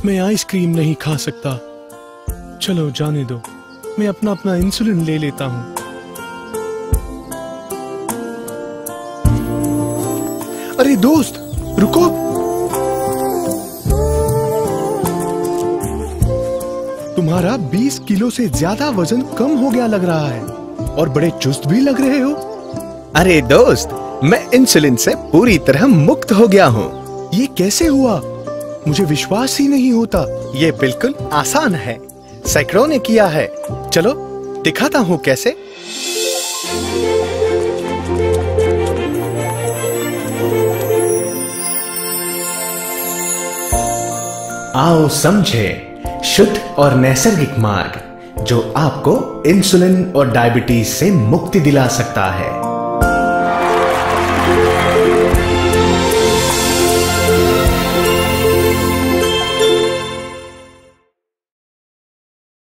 मैं आइसक्रीम नहीं खा सकता। चलो जाने दो, मैं अपना इंसुलिन ले लेता हूँ। अरे दोस्त रुको, तुम्हारा 20 किलो से ज्यादा वजन कम हो गया लग रहा है और बड़े चुस्त भी लग रहे हो। अरे दोस्त, मैं इंसुलिन से पूरी तरह मुक्त हो गया हूँ। ये कैसे हुआ? मुझे विश्वास ही नहीं होता। ये बिल्कुल आसान है, सैकड़ों ने किया है। चलो दिखाता हूँ कैसे। आओ समझे शुद्ध और नैसर्गिक मार्ग जो आपको इंसुलिन और डायबिटीज से मुक्ति दिला सकता है।